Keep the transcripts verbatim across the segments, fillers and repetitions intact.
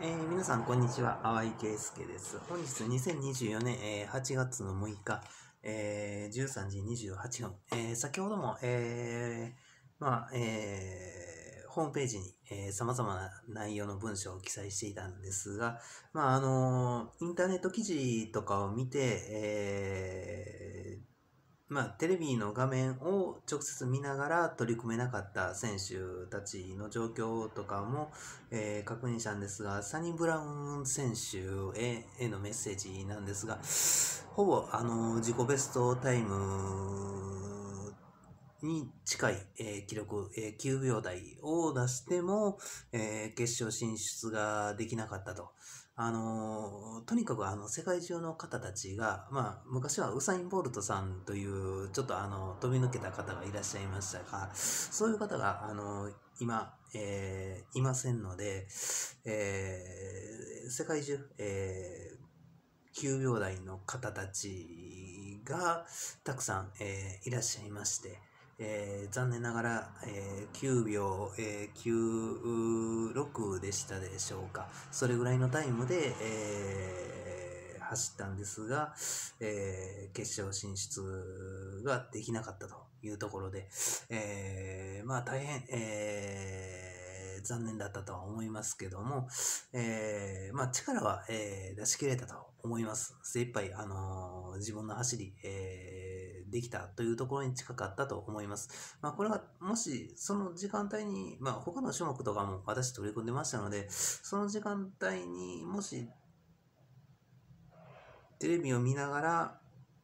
えー皆さん、こんにちは。淡井圭介です。本日にせんにじゅうよねん、えーはちがつのむいか、えーじゅうさんじにじゅうはっぷん。えー先ほども、えーまあ、えーホームページに、えー、様々な内容の文章を記載していたんですが、まあ、あのーインターネット記事とかを見て、えーまあ、テレビの画面を直接見ながら取り組めなかった選手たちの状況とかも、えー確認したんですが、サニブラウン選手へへのメッセージなんですが、ほぼあの自己ベストタイムに近い、えー記録、えーきゅうびょう台を出しても、えー決勝進出ができなかったと。あのーとにかくあの世界中の方たちが、まあ、昔はウサイン・ボルトさんというちょっとあの飛び抜けた方がいらっしゃいましたが、そういう方があの今、えーいませんので、えー世界中、えーきゅうびょう台の方たちがたくさん、えーいらっしゃいまして、えー残念ながら、えーきゅうびょう、えーきゅうろくでしたでしょうか。それぐらいのタイムで、えー走ったんですが、えー決勝進出ができなかったというところで、えーまあ大変、えー残念だったとは思いますけども、えーまあ力は、えー出し切れたと思います。精一杯、あのー自分の走り、えーできたというところに近かったと思います。まあこれはもしその時間帯に、まあ他の種目とかも私取り組んでましたので、その時間帯にもしテレビを見ながら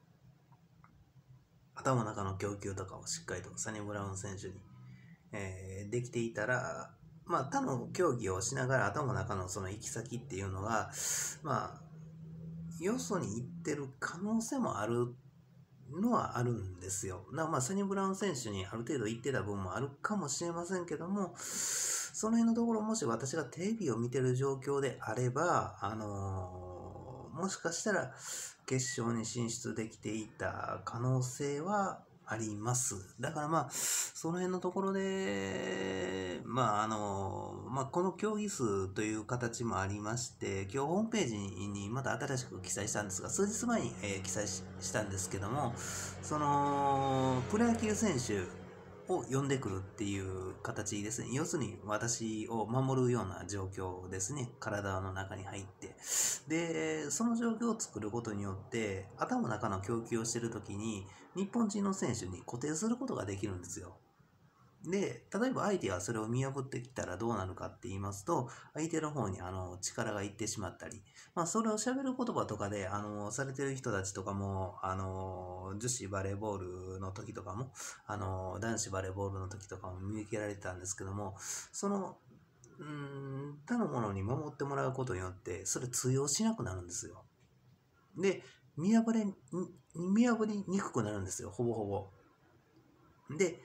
頭の中の供給とかをしっかりとサニブラウン選手に、えーできていたら、まあ他の競技をしながら頭の中のその行き先っていうのが、まあよそに行ってる可能性もあるのはあるんですよ。だからまあサニブラウン選手にある程度行ってた分もあるかもしれませんけども、その辺のところもし私がテレビを見てる状況であれば、あのーもしかしたら決勝に進出できていた可能性はあります。だからまあ、その辺のところで、まああの、まあこの競技数という形もありまして、今日ホームページにまた新しく記載したんですが、数日前に、えー記載ししたんですけども、その、プロ野球選手を呼んでくるっていう形ですね。要するに私を守るような状況ですね。体の中に入って。で、その状況を作ることによって、頭の中の供給をしているときに、日本人の選手に固定することができるんですよ。で、例えば相手がそれを見破ってきたらどうなるかって言いますと、相手の方にあの力がいってしまったり、まあそれを喋る言葉とかで、あの、されてる人たちとかも、あの、女子バレーボールの時とかも、あの、男子バレーボールの時とかも見受けられてたんですけども、その、うーん、他のものに守ってもらうことによって、それ通用しなくなるんですよ。で、見破れ、見破りにくくなるんですよ、ほぼほぼ。で、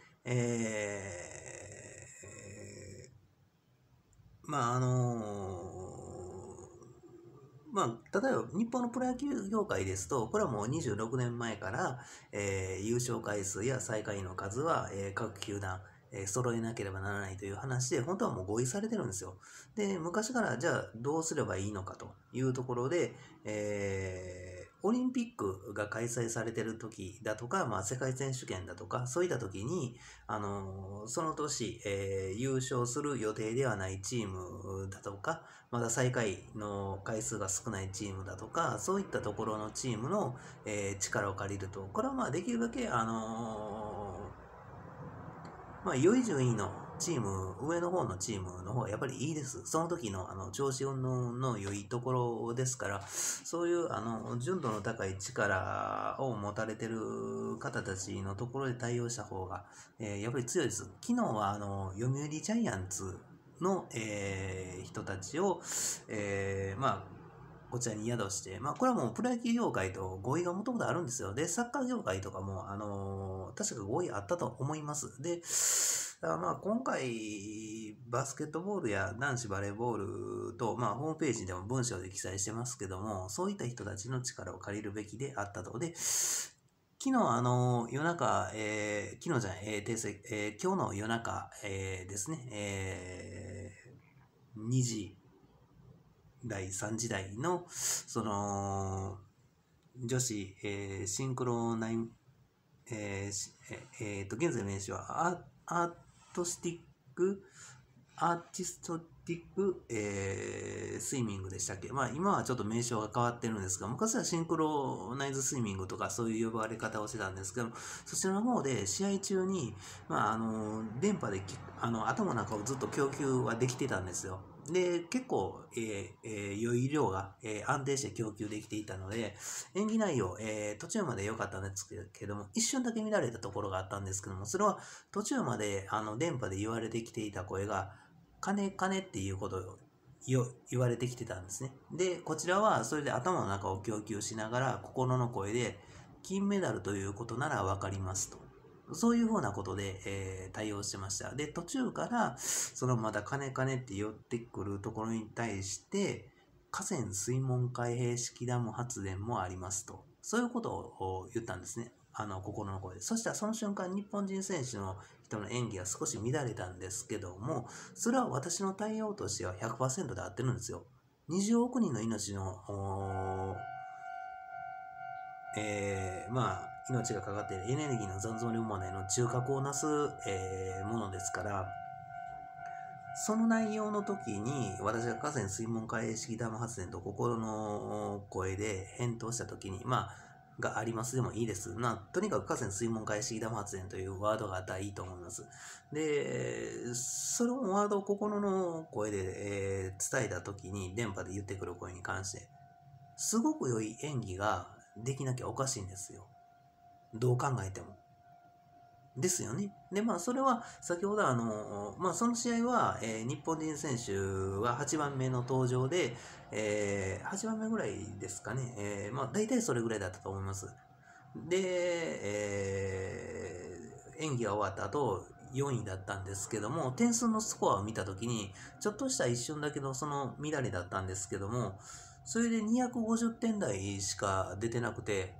えー、まああのまあ、例えば日本のプロ野球業界ですと、これはもうにじゅうろくねんまえから、えー優勝回数や最下位の数は、えー各球団、えー揃えなければならないという話で、本当はもう合意されてるんですよ。で、昔からじゃあどうすればいいのかというところで、えーオリンピックが開催されてる時だとか、まあ、世界選手権だとか、そういった時に、あのーその年、えー優勝する予定ではないチームだとか、まだ最下位の回数が少ないチームだとか、そういったところのチームの、えー力を借りると、これはまあできるだけ、あのーまあ、良い順位のチーム、上の方のチームの方がやっぱりいいです。その時のあの調子運動の良いところですから、そういうあの純度の高い力を持たれてる方たちのところで対応した方が、えーやっぱり強いです。昨日はあの読売ジャイアンツの、えー人たちを、えーまあ、こちらに宿して、まあ、これはもうプロ野球業界と合意がもともとあるんですよ。で、サッカー業界とかも、あのー確か合意あったと思います。で、だからまあ今回、バスケットボールや男子バレーボールと、まあホームページでも文章で記載してますけども、そういった人たちの力を借りるべきであったと。で、昨日あの夜中、えー昨日じゃない、えー訂正えー今日の夜中、えーですね、えーにじだいさんじ代の、その、女子、えーシンクロナイン、えーしえーえーと、現在の名称はアアートスティック、アーティストティック、えースイミングでしたっけ。まあ今はちょっと名称が変わってるんですが、昔はシンクロナイズスイミングとかそういう呼ばれ方をしてたんですけど、そちらの方で試合中に、まああの、電波できあの頭の中をずっと供給はできてたんですよ。で、結構、えーえー良い量が、えー安定して供給できていたので、演技内容、えー途中まで良かったんですけども、一瞬だけ乱れたところがあったんですけども、それは途中まであの電波で言われてきていた声が、金金っていうことをよ言われてきてたんですね。で、こちらはそれで頭の中を供給しながら、心の声で、金メダルということならわかりますと。そういうふうなことで、えー対応してました。で、途中から、そのまた金金って寄ってくるところに対して、河川水門開閉式ダム発電もありますと。そういうことを言ったんですね。あの、心の声で。そしたらその瞬間、日本人選手の人の演技が少し乱れたんですけども、それは私の対応としては ひゃくパーセント で合ってるんですよ。にじゅうおく人の命の、おーえーまあ、命がかかっているエネルギーの残存量問題の中核をなす、えーものですから、その内容の時に、私が河川水門開閉式ダム発電と心の声で返答した時に、まあ、がありますでもいいです。な、とにかく河川水門開閉式ダム発電というワードがあったらいいと思います。で、そのワードを心の声で、えー伝えた時に、電波で言ってくる声に関して、すごく良い演技ができなきゃおかしいんですよ。どう考えても。ですよね。で、まあ、それは、先ほどあの、まあ、その試合は、えー日本人選手ははちばんめの登場で、えーはちばんめぐらいですかね。えーまあ、大体それぐらいだったと思います。で、えー演技が終わった後、よんいだったんですけども、点数のスコアを見たときに、ちょっとした一瞬だけのその乱れだったんですけども、それでにひゃくごじゅってん台しか出てなくて、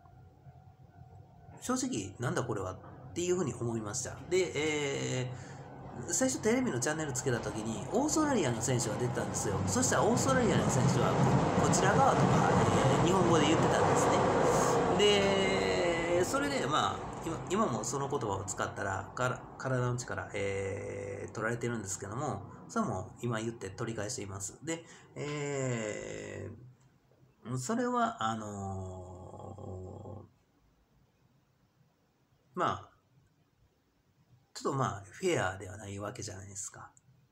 正直、なんだこれはっていうふうに思いました。で、えー、最初テレビのチャンネルつけた時に、オーストラリアの選手が出てたんですよ。そしたらオーストラリアの選手はこ、こちら側とか、えー日本語で言ってたんですね。で、それで、まあ、今今もその言葉を使ったら、から体の力、えー取られてるんですけども、それも今言って取り返しています。で、えーそれは、あのーまあ、ちょっとまあ、フェアではないわけじゃないですか。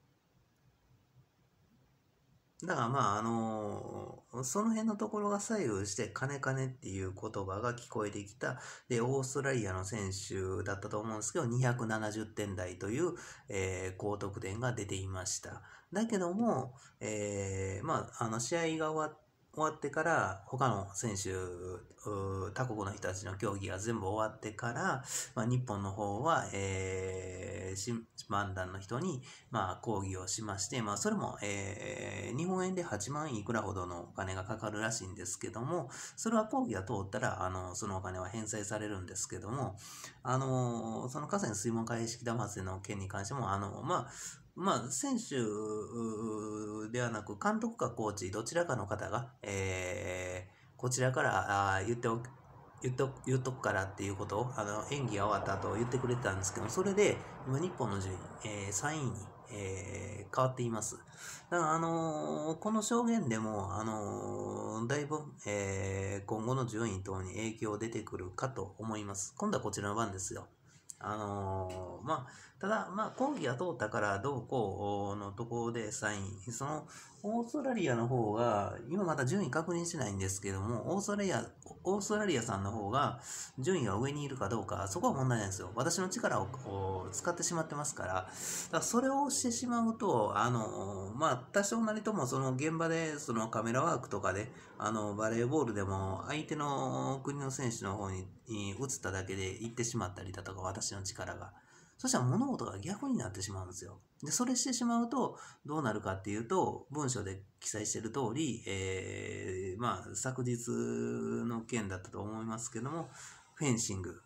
だからまあ、あのその辺のところが左右して、金金っていう言葉が聞こえてきた。で、オーストラリアの選手だったと思うんですけど、にひゃくななじゅってん台という、えー高得点が出ていました。だけども、えーまあ、あの、試合が終わ終わってから、他の選手、他国の人たちの競技が全部終わってから、まあ、日本の方は、えー、審判団の人に、まあ、抗議をしまして、まあ、それも、えー、日本円ではちまんいくらほどのお金がかかるらしいんですけども、それは抗議が通ったら、あの、そのお金は返済されるんですけども、あの、その河川水門開式ダム発電の件に関しても、あの、まあ、まあ、選手ではなく、監督かコーチ、どちらかの方が、えー、こちらからあ言っておく、言っと言っとくからっていうことを、あの、演技が終わった後言ってくれてたんですけど、それで、今日本の順位、えー、さんいに、えー変わっています。だから、あのーこの証言でも、あのーだいぶ、えー今後の順位等に影響出てくるかと思います。今度はこちらの番ですよ。あのーまあ、ただ、まあ、講義が通ったからどうこうのところでさんい、その、オーストラリアの方が、今まだ順位確認してないんですけども、オーストラリア、オーストラリアさんの方が、順位が上にいるかどうか、そこは問題ないんですよ。私の力をこう使ってしまってますから、だからそれをしてしまうと、あの、まあ、多少なりともその現場で、そのカメラワークとかで、あの、バレーボールでも、相手の国の選手の方にに移っただけで行ってしまったりだとか、私の力が。そしたら物事が逆になってしまうんですよ。で、それしてしまうと、どうなるかっていうと、文章で記載している通り、えー、まあ、昨日の件だったと思いますけども、フェンシング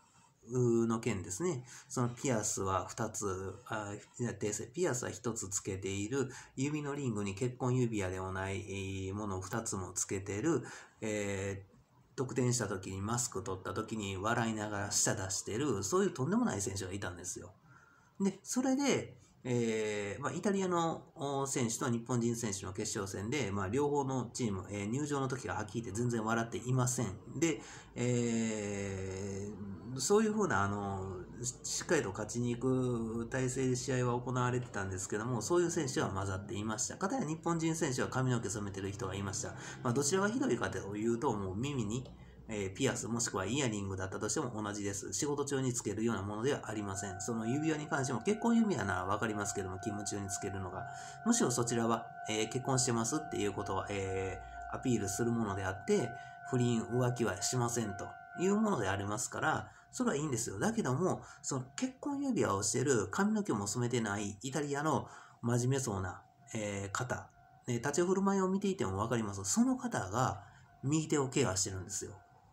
の件ですね。そのピアスはふたつ、あピアスはひとつつけている、指のリングに結婚指輪でもないものをふたつもつけてる、えー得点した時にマスク取った時に笑いながら舌出してる、そういうとんでもない選手がいたんですよ。で、それで、えーまあ、イタリアの選手と日本人選手の決勝戦で、まあ、両方のチーム、えー、入場の時ははっきり言って全然笑っていません。で、えー、そういうふうな、あの、しっかりと勝ちに行く体制で試合は行われてたんですけども、そういう選手は混ざっていました。かたや日本人選手は髪の毛染めてる人がいました。まあ、どちらがひどいかというと、もう耳に、えー、ピアスもしくはイヤリングだったとしても同じです。仕事中につけるようなものではありません。その指輪に関しても結婚指輪ならわかりますけども、勤務中につけるのが。むしろそちらは、えー、結婚してますっていうことは、えー、アピールするものであって、不倫、浮気はしませんというものでありますから、それはいいんですよ。だけども、その結婚指輪をしている、髪の毛も染めてないイタリアの真面目そうな、えー、方、ね、立ち振る舞いを見ていてもわかります。その方が右手を怪我してるんですよ。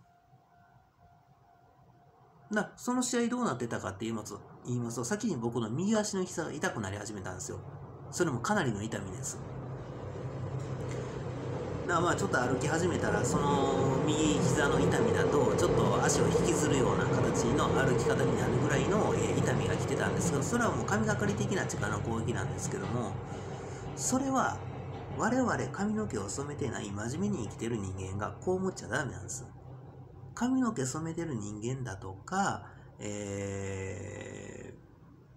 な、その試合どうなってたかって言いますと、言いますと、先に僕の右足の膝が痛くなり始めたんですよ。それもかなりの痛みです。だからまあちょっと歩き始めたら、その右膝の痛みだと、ちょっと足を引きずるような形の歩き方になるぐらいの痛みが来てたんですけど、それはもう神がかり的な力の攻撃なんですけども、それは我々髪の毛を染めてない真面目に生きてる人間がこう思っちゃダメなんです。髪の毛染めてる人間だとか、えー、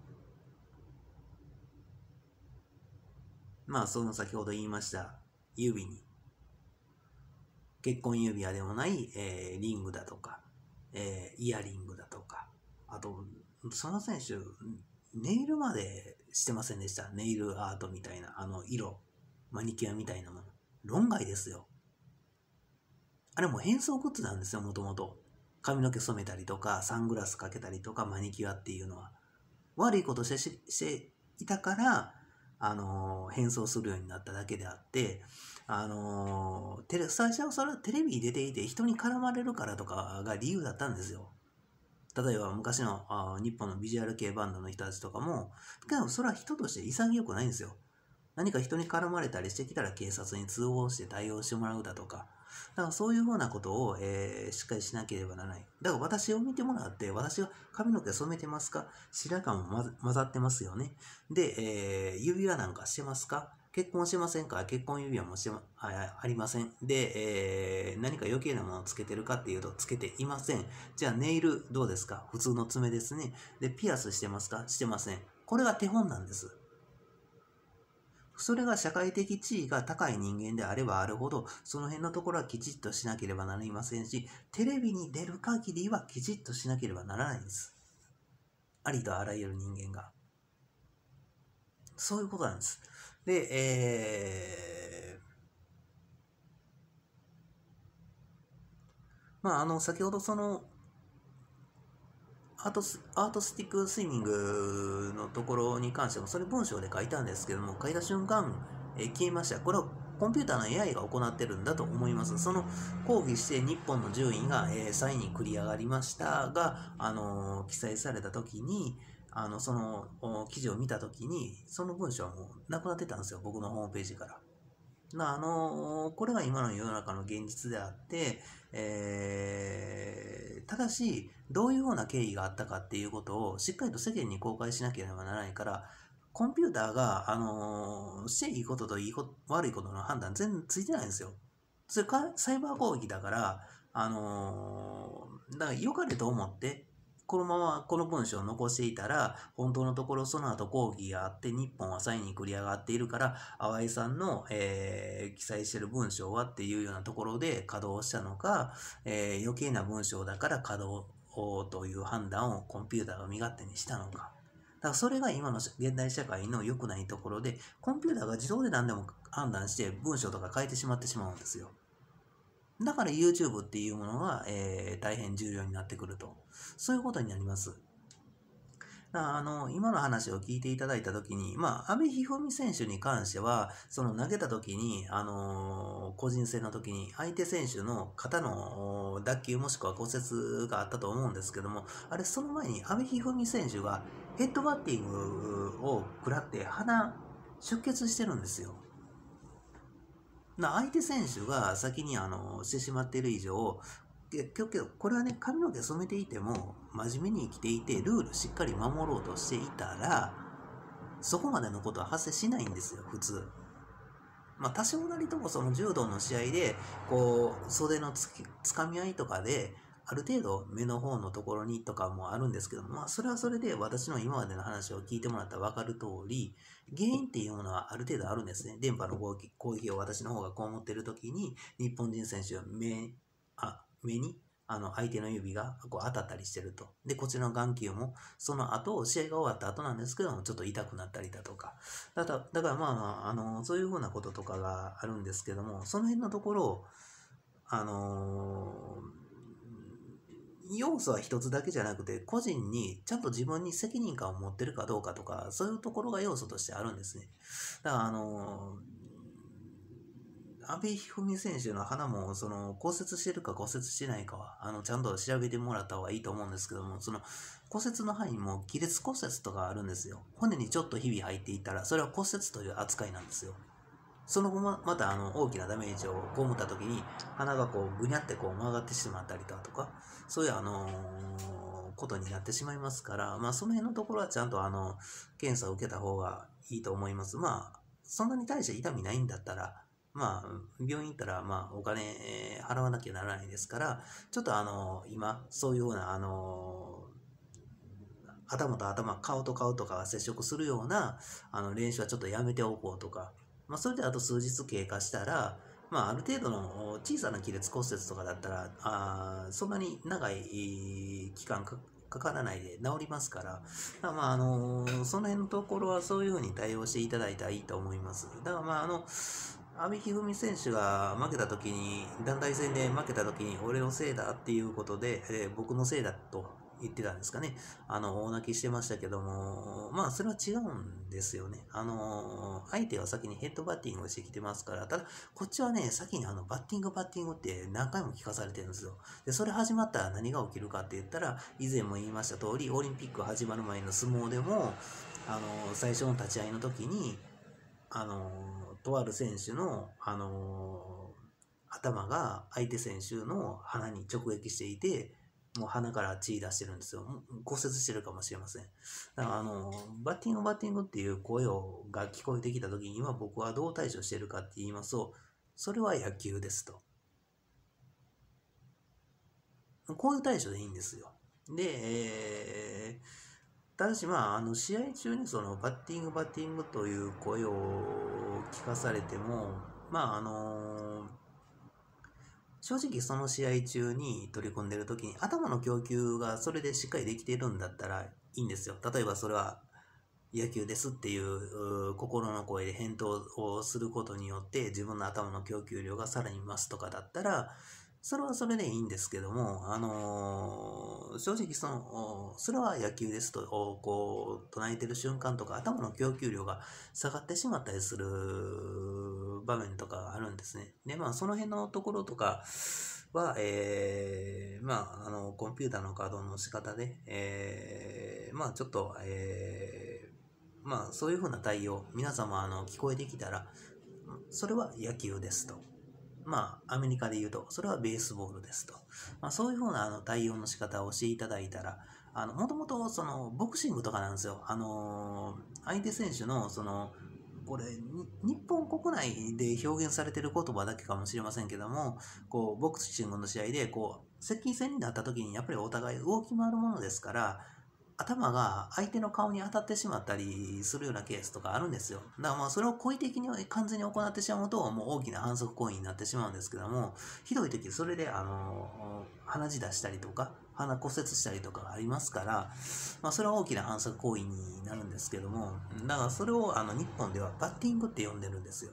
まあその先ほど言いました指に結婚指輪でもない、えー、リングだとか、えー、イヤリングだとか、あとその選手ネイルまでしてませんでした。ネイルアートみたいなあの色マニキュアみたいなもの論外ですよ。あれも変装グッズなんですよ、もともと。髪の毛染めたりとか、サングラスかけたりとか、マニキュアっていうのは。悪いことしてししていたから、あのー変装するようになっただけであって、あのーテレ最初はそれはテレビに出ていて人に絡まれるからとかが理由だったんですよ。例えば昔のあ日本のビジュアル系バンドの人たちとかも、けどそれは人として潔くないんですよ。何か人に絡まれたりしてきたら警察に通報して対応してもらうだとか、だからそういうふうなことを、えー、しっかりしなければならない。だから私を見てもらって、私が髪の毛染めてますか？白髪も混ざってますよね。で、えー、指輪なんかしてますか？結婚してませんか？結婚指輪もして、ま、あ, ありません。で、えー、何か余計なものをつけてるかっていうと、つけていません。じゃあネイルどうですか？普通の爪ですね。で、ピアスしてますか？してません。これが手本なんです。それが社会的地位が高い人間であればあるほど、その辺のところはきちっとしなければなりませんし、テレビに出る限りはきちっとしなければならないんです。ありとあらゆる人間が。そういうことなんです。で、えー、まあ、あの、先ほどその、アートス、アートスティックスイミングのところに関しても、それ文章で書いたんですけども、書いた瞬間、えー消えました。これはコンピューターの エーアイ が行ってるんだと思います。その抗議して日本の順位が、えー、さんいに繰り上がりましたが、あのー記載された時に、あの、その記事を見た時に、その文章はもうなくなってたんですよ、僕のホームページから。なあのーこれが今の世の中の現実であって、えー、ただし、どういうような経緯があったかっていうことをしっかりと世間に公開しなければならないから、コンピューターが、あのーしていいことといいこと悪いことの判断全然ついてないんですよ。それかサイバー攻撃だから、あのーだから良かれと思って、このままこの文章を残していたら、本当のところその後抗議があって、日本はさんいに繰り上がっているから、淡井さんの、えー記載している文章はっていうようなところで稼働したのか、えー余計な文章だから稼働という判断をコンピューターが身勝手にしたのか。だからそれが今の現代社会の良くないところで、コンピューターが自動で何でも判断して文章とか変えてしまってしまうんですよ。だから YouTube っていうものが、えー大変重要になってくると。そういうことになります。 あの、今の話を聞いていただいたときに、まあ、阿部一二三選手に関しては、その投げたときに、あの個人戦のときに、相手選手の肩の脱臼もしくは骨折があったと思うんですけども、あれ、その前に阿部一二三選手がヘッドバッティングを食らって鼻、出血してるんですよ。な相手選手が先にあのしてしまっている以上、結局これはね、髪の毛染めていても真面目に生きていてルールしっかり守ろうとしていたら、そこまでのことは発生しないんですよ、普通。まあ多少なりともその柔道の試合でこう袖のつきつかみ合いとかである程度目の方のところにとかもあるんですけども、まあそれはそれで私の今までの話を聞いてもらったら分かる通り、原因っていうものはある程度あるんですね。電波の攻撃攻撃を私の方がこう思っている時に、日本人選手は目、あ、目にあの相手の指がこう当たったりしてると。で、こちらの眼球もその後、試合が終わった後なんですけども、ちょっと痛くなったりだとか。だから、だからまあまあ、あの、そういうふうなこととかがあるんですけども、その辺のところを、あの要素は一つだけじゃなくて、個人にちゃんと自分に責任感を持ってるかどうかとか、そういうところが要素としてあるんですね。だから、あの阿部一二三選手の鼻もその骨折してるか骨折してないかはあのちゃんと調べてもらった方がいいと思うんですけども、その骨折の範囲も亀裂骨折とかあるんですよ。骨にちょっとひび入っていったらそれは骨折という扱いなんですよ。その後ままたあの大きなダメージを被った時に鼻がこうぐにゃってこう曲がってしまったりだとか、そういうあのーことになってしまいますから、まあその辺のところはちゃんとあの検査を受けた方がいいと思います。まあそんなに大して痛みないんだったら、まあ病院行ったらまあお金払わなきゃならないですから、ちょっとあの今そういうようなあの頭と頭、顔と顔とかが接触するようなあの練習はちょっとやめておこうとか、まあ、それであと数日経過したら、まあ、ある程度の小さな亀裂骨折とかだったら、あそんなに長い期間かかからないで治りますから、だからまあ、あのその辺のところはそういうふうに対応していただいたらいいと思います。だからまあ、あの、阿部一二三選手が負けた時に、団体戦で負けた時に、俺のせいだっていうことで、えー僕のせいだと言ってたんですかね。あの、大泣きしてましたけども、まあ、それは違うんですよね。あの、相手は先にヘッドバッティングをしてきてますから、ただ、こっちはね、先にあの、バッティング、バッティングって何回も聞かされてるんですよ。で、それ始まったら何が起きるかって言ったら、以前も言いました通り、オリンピック始まる前の相撲でも、あの、最初の立ち合いの時に、あの、とある選手の、あの、頭が相手選手の鼻に直撃していて、もう鼻から血出してるんですよ。骨折してるかもしれません。だからあの、バッティングバッティングっていう声をが聞こえてきた時には僕はどう対処しているかって言いますと、それは野球ですと。こういう対処でいいんですよ。で、えー、ただしまあ、あの試合中にそのバッティングバッティングという声を聞かされても、まああの正直その試合中に取り組んでる時に頭の供給がそれでしっかりできているんだったらいいんですよ。例えばそれは野球ですっていう心の声で返答をすることによって自分の頭の供給量がさらに増すとかだったら、それはそれでいいんですけども、あのー正直その、それは野球ですとこう唱えてる瞬間とか頭の供給量が下がってしまったりする場面とかがあるんですね。で、まあその辺のところとかは、えー、まああのコンピューターの稼働の仕方で、えー、まあちょっと、えー、まあそういうふうな対応、皆様あの聞こえてきたら、それは野球ですと。まあ、アメリカで言うと、それはベースボールですと。まあ、そういうふうなあの対応の仕方をしていただいたら、あの、もともと、その、ボクシングとかなんですよ。あのー相手選手の、その、これ、日本国内で表現されている言葉だけかもしれませんけども、こう、ボクシングの試合で、こう、接近戦になった時に、やっぱりお互い動き回るものですから、頭が相手の顔に当たってしまったりするようなケースとかあるんですよ。だからまあそれを故意的に完全に行ってしまうともう大きな反則行為になってしまうんですけども、ひどい時それであの鼻血出したりとか鼻骨折したりとかがありますから、まあ、それは大きな反則行為になるんですけども、だからそれをあの日本ではバッティングって呼んでるんですよ。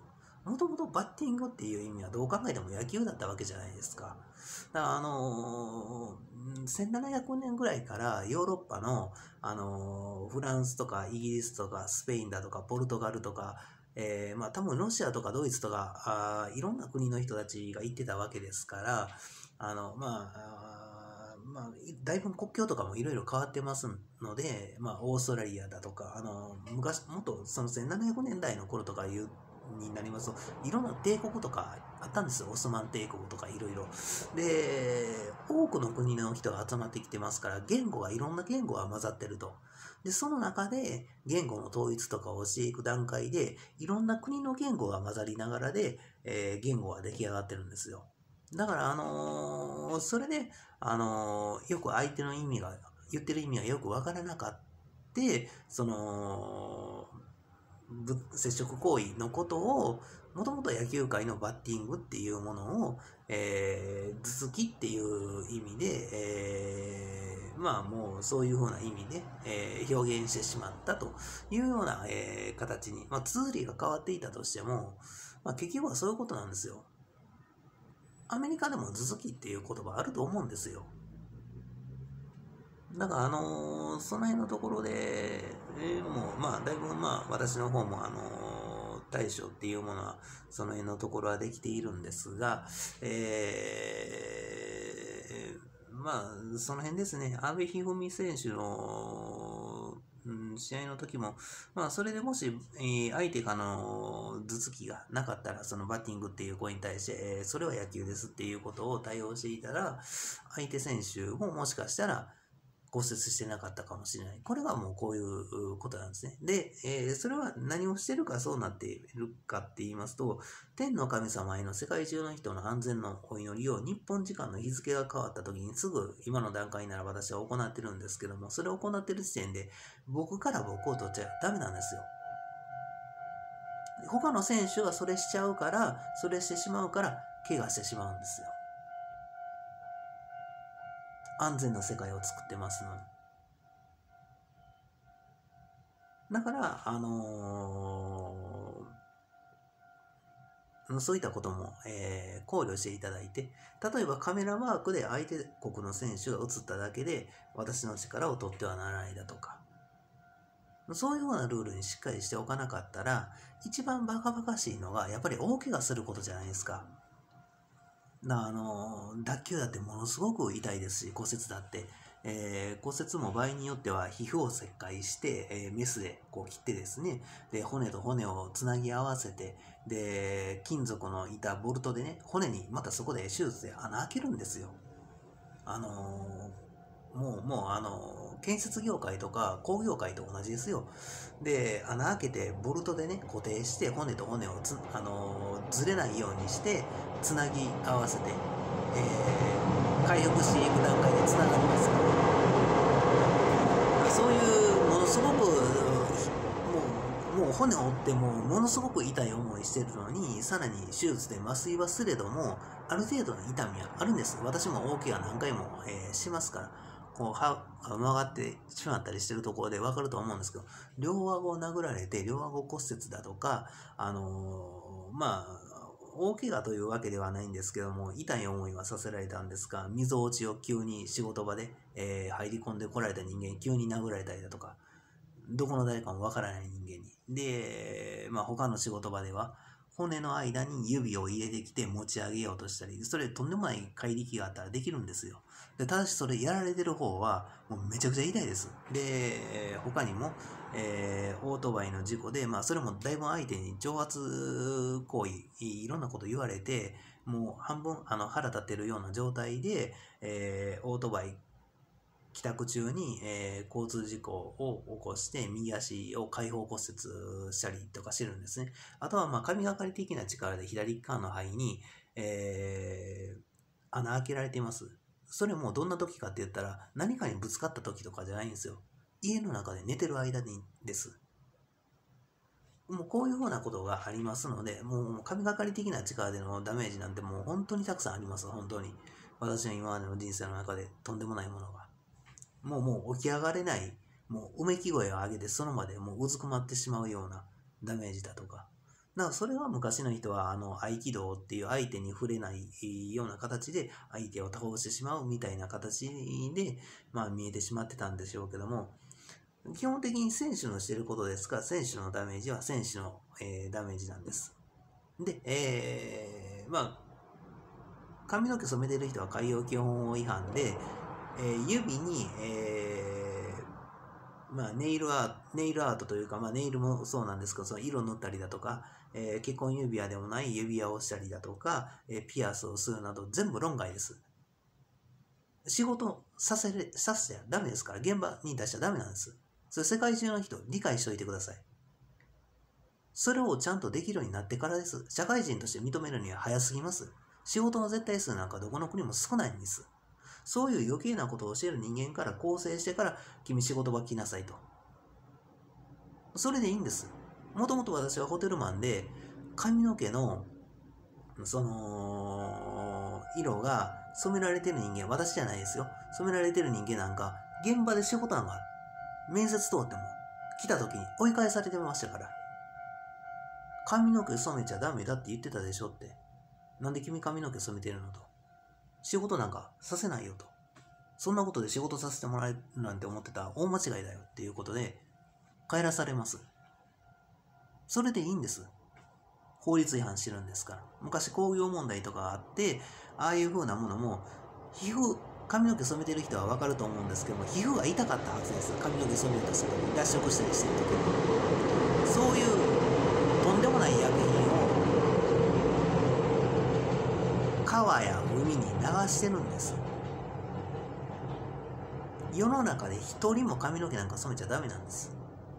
もともとバッティングっていう意味はどう考えても野球だったわけじゃないですか。だからあのー、せんななひゃくねんぐらいからヨーロッパの、あのー、フランスとかイギリスとかスペインだとかポルトガルとか、えー、まあ多分ロシアとかドイツとかあいろんな国の人たちが行ってたわけですから、あのまあまあ、だいぶ国境とかもいろいろ変わってますので、まあ、オーストラリアだとか、あの昔もっとそのせんななひゃくねんだいの頃とかいうになりますと、いろんな帝国とかあったんですよ。オスマン帝国とかいろいろ。で、多くの国の人が集まってきてますから、言語がいろんな言語が混ざってると。で、その中で言語の統一とかをしていく段階で、いろんな国の言語が混ざりながらで、えー、言語が出来上がってるんですよ。だから、あのー、それで、あのー、よく相手の意味が、言ってる意味がよくわからなかった、その、接触行為のことを、もともと野球界のバッティングっていうものを、えー、頭突きっていう意味で、えー、まあもうそういうふうな意味で、えー、表現してしまったというような、えー、形に、まあ綴りが変わっていたとしても、まあ結局はそういうことなんですよ。アメリカでも頭突きっていう言葉あると思うんですよ。だから、あのーその辺のところで、えーもう、まあ、だいぶ、まあ、私の方も、あのー対処っていうものは、その辺のところはできているんですが、えーまあ、その辺ですね、阿部一二三選手の、うん、試合の時も、まあ、それでもし、えー相手がの頭突きがなかったら、そのバッティングっていう声に対して、えーそれは野球ですっていうことを対応していたら、相手選手ももしかしたら、骨折してなかったかもしれない。これがもうこういうことなんですね。で、えーそれは何をしてるかそうなっているかって言いますと、天の神様への世界中の人の安全のお祈りを日本時間の日付が変わった時にすぐ今の段階なら私は行ってるんですけども、それを行ってる時点で僕から僕を取っちゃダメなんですよ。他の選手がそれしちゃうから、それしてしまうから、怪我してしまうんですよ。安全な世界を作ってますのに。だから、あのーそういったことも、えー考慮していただいて、例えばカメラワークで相手国の選手が映っただけで、私の力を取ってはならないだとか、そういうようなルールにしっかりしておかなかったら、一番バカバカしいのが、やっぱり大怪我することじゃないですか。なあの脱臼だってものすごく痛いですし、骨折だって、えー骨折も場合によっては皮膚を切開して、えーメスでこう切ってですね、で骨と骨をつなぎ合わせて、で金属の板ボルトでね、骨にまたそこで手術で穴開けるんですよ。あのーもう、もう、あのー建設業界とか工業界と同じですよ。で、穴開けてボルトでね、固定して骨と骨をつ、あのーずれないようにして、つなぎ合わせて、えー回復していく段階でつながりますから、そういうものすごく、もう、もう骨を折ってもものすごく痛い思いしてるのに、さらに手術で麻酔はすれども、ある程度の痛みはあるんです。私も大怪我何回も、えーしますから、こう歯が曲がってしまったりしてるところで分かると思うんですけど、両顎を殴られて両顎骨折だとか、あのーまあ、大怪我というわけではないんですけども、痛い思いはさせられたんですが、溝落ちを急に仕事場で、えー入り込んでこられた人間に急に殴られたりだとか、どこの誰かもわからない人間に。で、まあ他の仕事場では、骨の間に指を入れてきて持ち上げようとしたり、それとんでもない怪力があったらできるんですよ。で、ただしそれやられてる方は、もうめちゃくちゃ痛いです。で、他にも、えーオートバイの事故で、まあそれもだいぶ相手に挑発行為、いろんなこと言われて、もう半分あの腹立ってるような状態で、えーオートバイ帰宅中に、えー交通事故を起こして右足を開放骨折したりとかしてるんですね。あとはまあ神がかり的な力で左側の肺に、えー穴開けられています。それもどんな時かって言ったら何かにぶつかった時とかじゃないんですよ。家の中で寝てる間にです。もうこういうふうなことがありますので、もう神がかり的な力でのダメージなんてもう本当にたくさんあります。本当に。私の今までの人生の中でとんでもないものが。もうもう起き上がれない、もううめき声を上げてその場でもううずくまってしまうようなダメージだとか、 だからそれは昔の人はあの合気道っていう相手に触れないような形で相手を倒してしまうみたいな形で、まあ、見えてしまってたんでしょうけども、基本的に選手のしていることですから、選手のダメージは選手の、えー、ダメージなんです。で、えー、まあ髪の毛染めてる人は海洋基本法違反で、えー、指に、えーまあ、ネイルアート、ネイルアートというか、まあ、ネイルもそうなんですけど、その色塗ったりだとか、えー、結婚指輪でもない指輪をしたりだとか、えー、ピアスをするなど全部論外です。仕事させれ、させちゃダメですから、現場に出しちゃダメなんです。それ世界中の人、理解しておいてください。それをちゃんとできるようになってからです。社会人として認めるには早すぎます。仕事の絶対数なんかどこの国も少ないんです。そういう余計なことを教える人間から構成してから君仕事場来なさいと。それでいいんです。もともと私はホテルマンで髪の毛のその色が染められてる人間、私じゃないですよ。染められてる人間なんか現場で仕事なんか面接通っても来た時に追い返されてましたから。髪の毛染めちゃダメだって言ってたでしょって。なんで君髪の毛染めてるのと。仕事なんかさせないよと。そんなことで仕事させてもらえるなんて思ってたら大間違いだよっていうことで帰らされます。それでいいんです。法律違反してるんですから。昔工業問題とかあって、ああいう風なものも、皮膚、髪の毛染めてる人はわかると思うんですけども、皮膚が痛かったはずです。髪の毛染めようとするときに脱色したりしてるときに。そういうとんでもない薬品を川や海に流してるんです。世の中で一人も髪の毛なんか染めちゃダメなんです。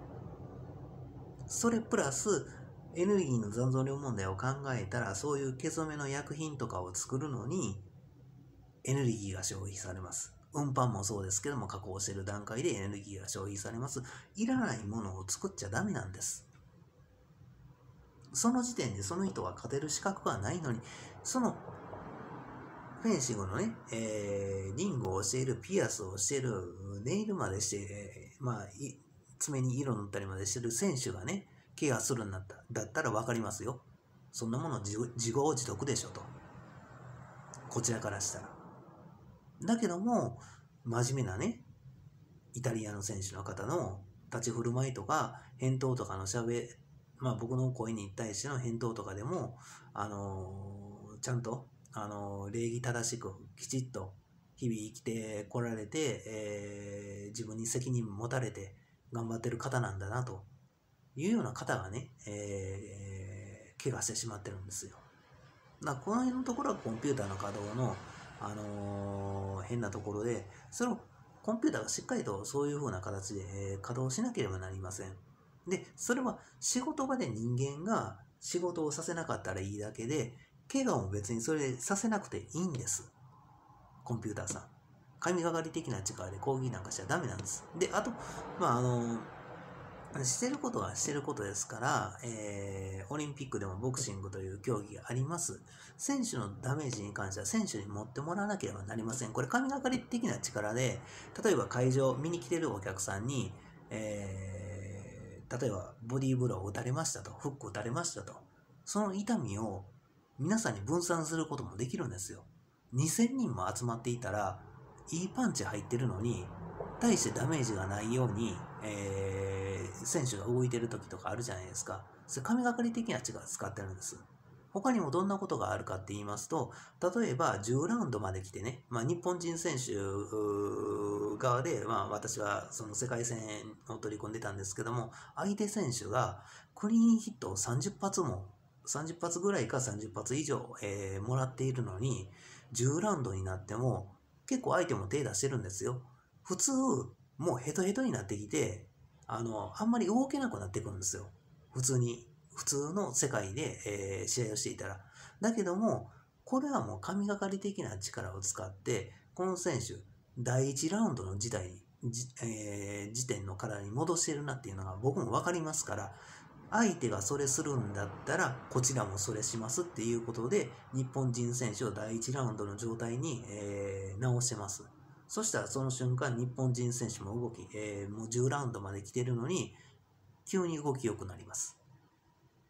それプラスエネルギーの残存量問題を考えたら、そういう毛染めの薬品とかを作るのにエネルギーが消費されます。運搬もそうですけども、加工している段階でエネルギーが消費されます。いらないものを作っちゃダメなんです。その時点でその人は勝てる資格がないのに、そのフェンシングのね、えー、リングをしている、ピアスをしている、ネイルまでして、えー、まあ、爪に色塗ったりまでしている選手がね、怪我するんだっただったら分かりますよ。そんなもの自自業自得でしょと。こちらからしたら。だけども、真面目なね、イタリアの選手の方の立ち振る舞いとか、返答とかのしゃべ、まあ僕の声に対しての返答とかでも、あのー、ちゃんと、あのー、礼儀正しく、きちっと、日々生きてこられて、えー、自分に責任持たれて頑張ってる方なんだな、というような方がね、えー、怪我してしまってるんですよ。だからこの辺のところはコンピューターの稼働の、あのー、変なところで、そのコンピューターがしっかりとそういう風な形で、えー、稼働しなければなりません。で、それは仕事場で人間が仕事をさせなかったらいいだけで、怪我も別にそれでさせなくていいんです。コンピューターさん。神がかり的な力で攻撃なんかしちゃダメなんです。で、あと、まあ、あのーしてることはしてることですから、えー、オリンピックでもボクシングという競技があります。選手のダメージに関しては選手に持ってもらわなければなりません。これ神がかり的な力で、例えば会場見に来てるお客さんに、えー、例えばボディーブローを打たれましたと、フック打たれましたと、その痛みを皆さんに分散することもできるんですよ。にせんにんも集まっていたら、いいパンチ入ってるのに、対してダメージがないように、えー、選手が動いてる時とかあるじゃないですか。それ神がかり的な力を使ってるんです。他にもどんなことがあるかって言いますと、例えばじゅうラウンドまで来てね、まあ、日本人選手側で、まあ、私はその世界戦を取り込んでたんですけども、相手選手がクリーンヒットをさんじゅっぱつも、さんじゅっぱつぐらいかさんじゅっぱつ以上、えー、もらっているのに、じゅうラウンドになっても結構相手も手出してるんですよ。普通、もうヘトヘトになってきて、あの、あんまり動けなくなってくるんですよ。普通に、普通の世界で、えー、試合をしていたら。だけども、これはもう神がかり的な力を使って、この選手、だいいちラウンドの時代に、じえー、時点の体に戻してるなっていうのが僕もわかりますから、相手がそれするんだったら、こちらもそれしますっていうことで、日本人選手をだいいちラウンドの状態に、えー、直してます。そしたらその瞬間、日本人選手も動き、えー、もうじゅうラウンドまで来てるのに、急に動き良くなります。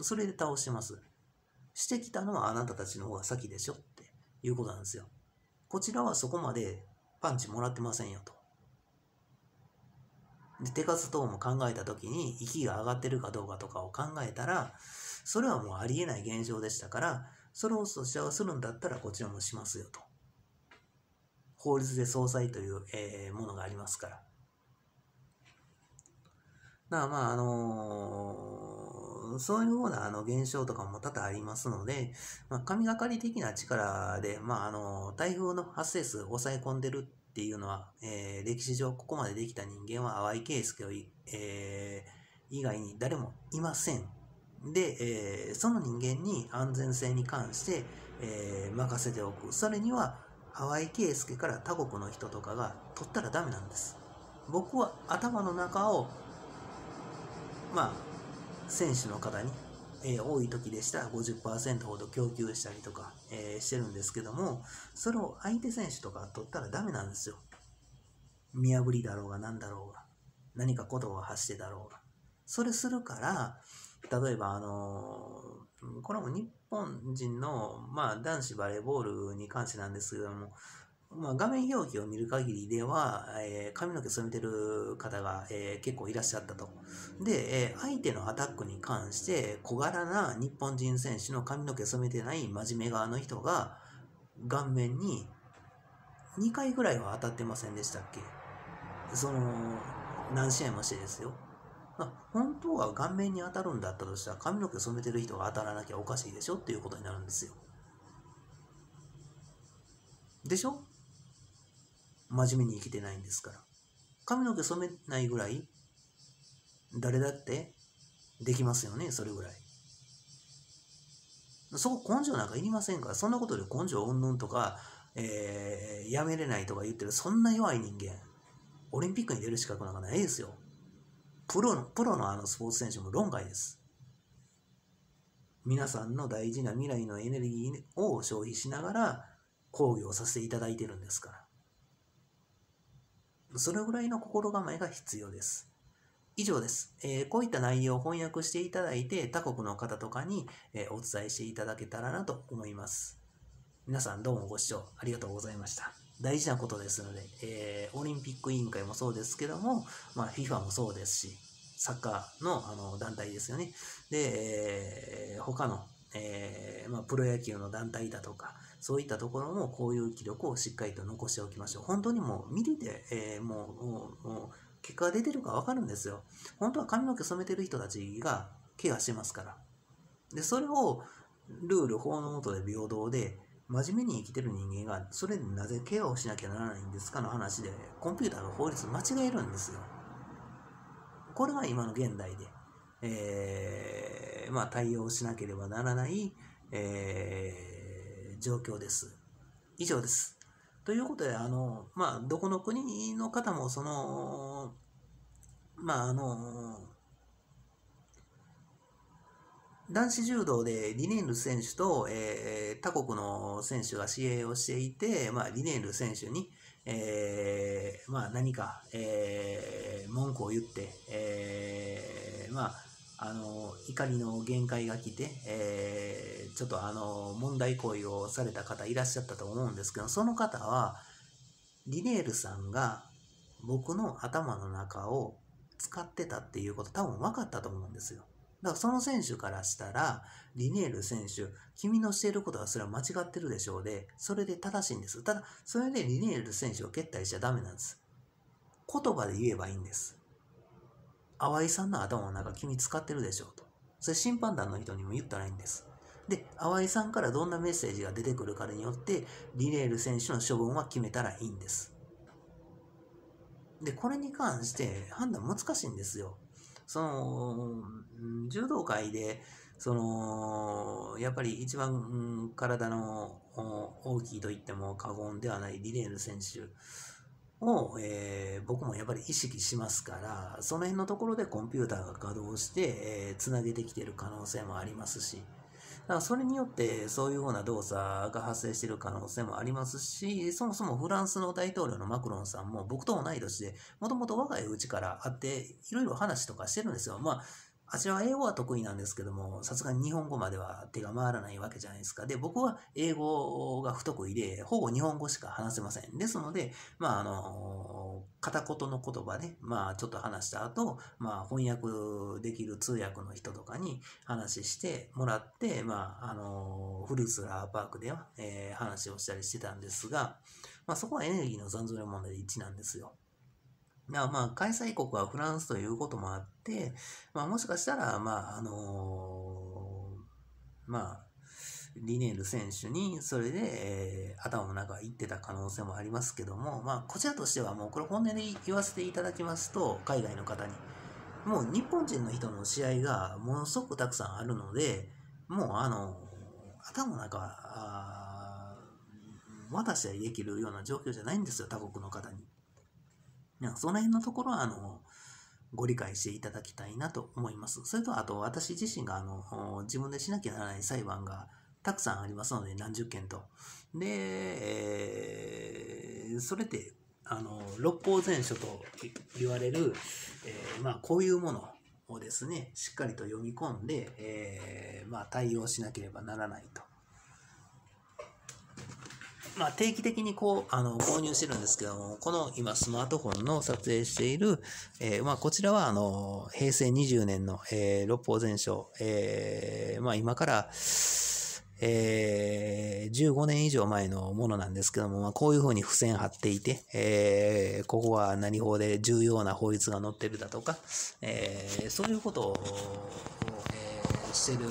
それで倒してます。してきたのはあなたたちの方が先でしょっていうことなんですよ。こちらはそこまでパンチもらってませんよと。で、手数等も考えたときに息が上がってるかどうかとかを考えたら、それはもうありえない現象でしたから、それをそちらがするんだったらこちらもしますよと。法律で総裁という、えー、ものがありますから。だからまああのー、そういうようなあの現象とかも多々ありますので、まあ、神がかり的な力で、まああの台風の発生数を抑え込んでるっていうのは、えー、歴史上ここまでできた人間は淡井圭介を、えー、以外に誰もいません。で、えー、その人間に安全性に関して、えー、任せておく。それには淡井圭介から他国の人とかが取ったらダメなんです。僕は頭の中をまあ選手の方に、えー、多い時でしたら ごじゅっパーセント ほど供給したりとか、えー、してるんですけども、それを相手選手とか取ったらダメなんですよ。見破りだろうが何だろうが、何か言葉を発してだろうが。それするから、例えばあのー、これも日本人の、まあ、男子バレーボールに関してなんですけども、まあ、画面表記を見る限りでは、えー、髪の毛染めてる方が、えー、結構いらっしゃったと。で、えー、相手のアタックに関して小柄な日本人選手の髪の毛染めてない真面目側の人が顔面ににかいぐらいは当たってませんでしたっけ？その何試合もしてですよ。本当は顔面に当たるんだったとしたら髪の毛染めてる人が当たらなきゃおかしいでしょっていうことになるんですよ。でしょ？真面目に生きてないんですから。髪の毛染めないぐらい誰だってできますよね、それぐらい。そこ根性なんかいりませんから。そんなことで根性うんぬんとか、えー、やめれないとか言ってるそんな弱い人間、オリンピックに出る資格なんかないですよ。プロのプロのあのスポーツ選手も論外です。皆さんの大事な未来のエネルギーを消費しながら講義をさせていただいてるんですから。それぐらいの心構えが必要です。以上です。えー、こういった内容を翻訳していただいて他国の方とかに、えー、お伝えしていただけたらなと思います。皆さんどうもご視聴ありがとうございました。大事なことですので、えー、オリンピック委員会もそうですけども、まあ、フィファ もそうですし、サッカーの、あの団体ですよね。で、えー、他の、えーまあ、プロ野球の団体だとか、そういったところもこういう記録をしっかりと残しておきましょう。本当にもう見てて、えー、もう、もう、もう結果が出てるか分かるんですよ。本当は髪の毛染めてる人たちが怪我してますから。で、それをルール、法の下で平等で、真面目に生きてる人間が、それでなぜ怪我をしなきゃならないんですかの話で、コンピューターが法律間違えるんですよ。これが今の現代で、えー、まあ対応しなければならない、えー、状況です。以上です。ということで、あの、まあ、どこの国の方も、その、まあ、あの、男子柔道でリネール選手と、えー、他国の選手が試合をしていて、まあ、リネール選手に、えーまあ、何か、えー、文句を言って、えーまあ、あの怒りの限界が来て、えー、ちょっとあの問題行為をされた方いらっしゃったと思うんですけど、その方はリネールさんが僕の頭の中を使ってたっていうこと多分分かったと思うんですよ。だからその選手からしたら、リネール選手、君のしていることはそれは間違ってるでしょうで、それで正しいんです。ただ、それでリネール選手を蹴ったりしちゃダメなんです。言葉で言えばいいんです。淡井さんの頭の中、君使ってるでしょうと。それ審判団の人にも言ったらいいんです。で、淡井さんからどんなメッセージが出てくるかによって、リネール選手の処分は決めたらいいんです。で、これに関して判断難しいんですよ。その柔道界でそのやっぱり一番、うん、体の大きいと言っても過言ではないリネール選手を、えー、僕もやっぱり意識しますから、その辺のところでコンピューターが稼働して、えー、つなげてきている可能性もありますし、だからそれによってそういうような動作が発生している可能性もありますし、そもそもフランスの大統領のマクロンさんも僕と同い年で、もともと若いうちから会っていろいろ話とかしてるんですよ。まああちらは英語は得意なんですけども、さすがに日本語までは手が回らないわけじゃないですか。で、僕は英語が不得意で、ほぼ日本語しか話せません。ですので、まあ、あの、片言の言葉で、まあ、ちょっと話した後、まあ、翻訳できる通訳の人とかに話してもらって、まあ、あの、フルーツラーパークでは、えー話をしたりしてたんですが、まあ、そこはエネルギーの残存量問題で一致なんですよ。まあ、まあ開催国はフランスということもあって、まあ、もしかしたら、まあ、あのーまあ、リネール選手にそれで、えー頭の中言ってた可能性もありますけども、まあ、こちらとしてはもうこれ本音で言わせていただきますと、海外の方に、もう日本人の人の試合がものすごくたくさんあるので、もうあの、頭の中、あー渡したりできるような状況じゃないんですよ、他国の方に。その辺のところは、あの、ご理解していただきたいなと思います。それと、あと、私自身が、あの、自分でしなきゃならない裁判がたくさんありますので、何十件と。で、えーそれって、あの、六法全書と言われる、えーまあ、こういうものをですね、しっかりと読み込んで、えーまあ、対応しなければならないと。まあ、定期的にこう、あの、購入してるんですけども、この今スマートフォンの撮影している、えーまあ、こちらはあの、平成にじゅうねんの、えー、六法全書、えーまあ、今から、えーじゅうごねん以上前のものなんですけども、まあ、こういうふうに付箋貼っていて、えーここは何法で重要な法律が載ってるだとか、えーそういうことを、えーしてる、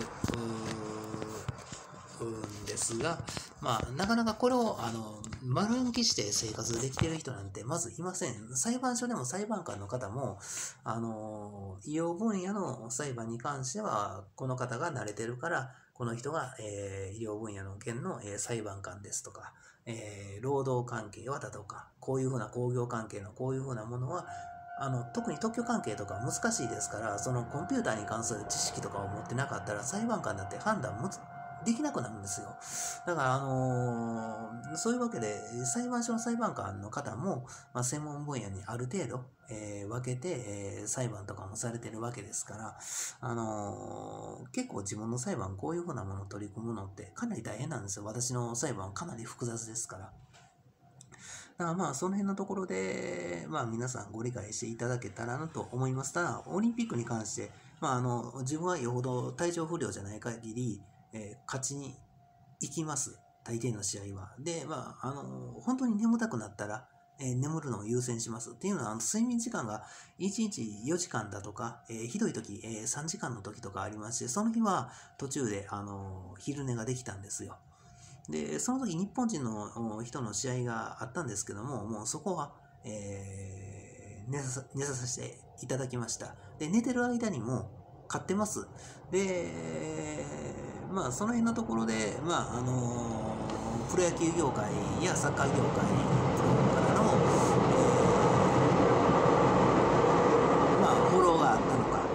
んですが、まあ、なかなかこれを、あの、丸暗記して生活できてる人なんてまずいません。裁判所でも裁判官の方も、あの、医療分野の裁判に関しては、この方が慣れてるから、この人が、えー医療分野の件の、えー裁判官ですとか、えー労働関係はだとか、こういうふうな工業関係のこういうふうなものは、あの特に特許関係とか難しいですから、そのコンピューターに関する知識とかを持ってなかったら裁判官だって判断むできなくなるんですよ。だから、あのーそういうわけで、裁判所の裁判官の方も、まあ、専門分野にある程度、えー分けて、えー裁判とかもされてるわけですから、あのー結構自分の裁判、こういうふうなものを取り組むのってかなり大変なんですよ。私の裁判はかなり複雑ですから。だからまあ、その辺のところで、まあ、皆さんご理解していただけたらなと思います。ただ、オリンピックに関して、まあ、あの、自分はよほど体調不良じゃない限り、えー勝ちに行きます。大抵の試合は。で、まあ、あの、本当に眠たくなったら、えー眠るのを優先します。っていうのは、あの睡眠時間がいちにちよじかんだとか、えーひどい時、えーさんじかんの時とかありまして、その日は途中で、あの、昼寝ができたんですよ。で、その時日本人の人の試合があったんですけども、もうそこは、えー寝さ寝させていただきました。で、寝てる間にも買ってます。で、まあ、その辺のところで、まあ、あのプロ野球業界やサッカー業界、プロからの、えーまあ、フォローがあったのか、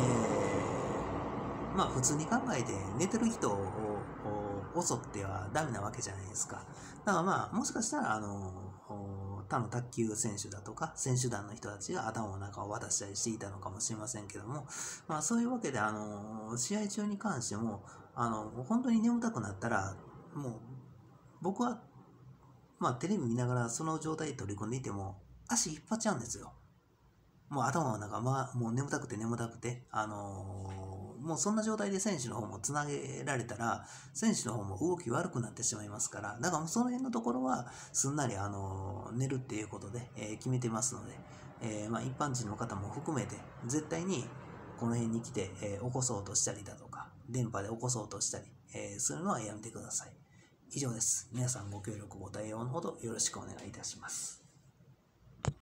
えーまあ、普通に考えて寝てる人を襲ってはダメなわけじゃないですか。だからまあ、もしかしたら、あの、他の卓球選手だとか、選手団の人たちが頭の中を渡したりしていたのかもしれませんけども、まあそういうわけで、あの、試合中に関しても、あの、本当に眠たくなったら、もう、僕は、まあテレビ見ながらその状態で取り組んでいても、足引っ張っちゃうんですよ。もう頭の中、まあ、もう眠たくて眠たくて、あのーもうそんな状態で選手の方もつなげられたら、選手の方も動き悪くなってしまいますから、だからもうその辺のところは、すんなり、あのー寝るっていうことで、えー決めてますので、えーまあ、一般人の方も含めて、絶対にこの辺に来て、えー起こそうとしたりだとか、電波で起こそうとしたり、えーするのはやめてください。以上です。皆さんご協力ご対応のほどよろしくお願いいたします。